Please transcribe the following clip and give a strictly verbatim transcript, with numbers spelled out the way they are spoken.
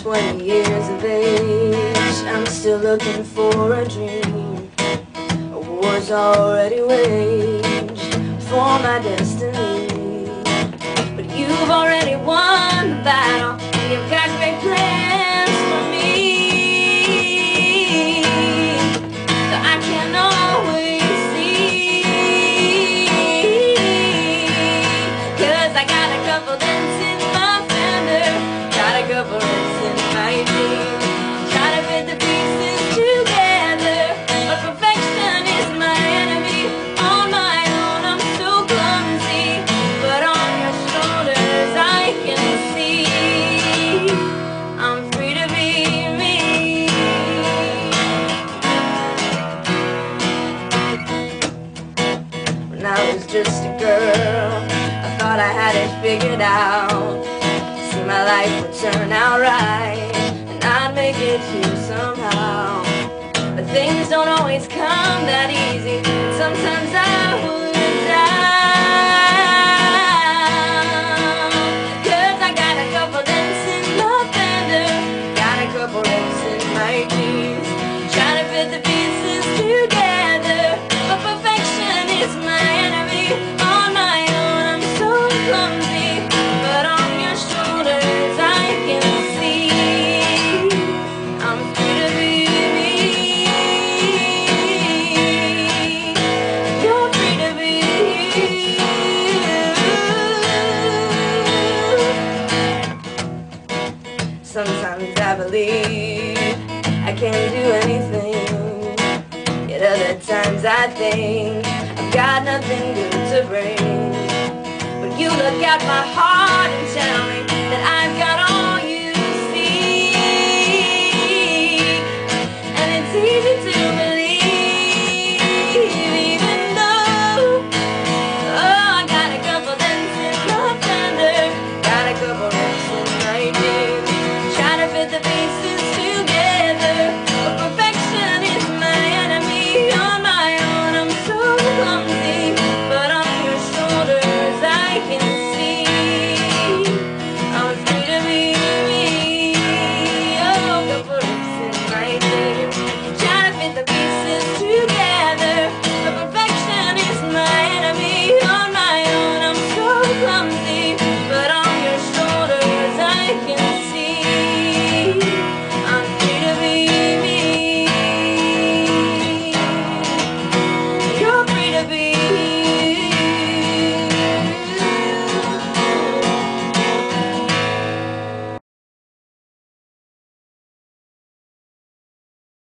twenty years of age, I'm still looking for a dream. A war's already waged for my destiny, but you've already won the battle, and you've got great plans for me. Though I can't always see, 'cause I got a couple dents in my fender, got a couple dents in my dream. Try to fit the pieces together, but perfection is my enemy. On my own I'm so clumsy, but on your shoulders I can see I'm free to be me. When I was just a girl, I thought I had it figured out. See, my life would turn out right, and I'd make it here somehow. But things don't always come that easy, and sometimes I would die. 'Cause I got a couple dents in my fender, got a couple dents in my jeans. Try to fit the pieces together, but perfection is my enemy. On my own I'm so clumsy, but on your shoulders I can see I'm free to be me. You're free to be you. Sometimes I believe I can't do anything, yet other times I think I've got nothing good to bring. But you look at my heart and tell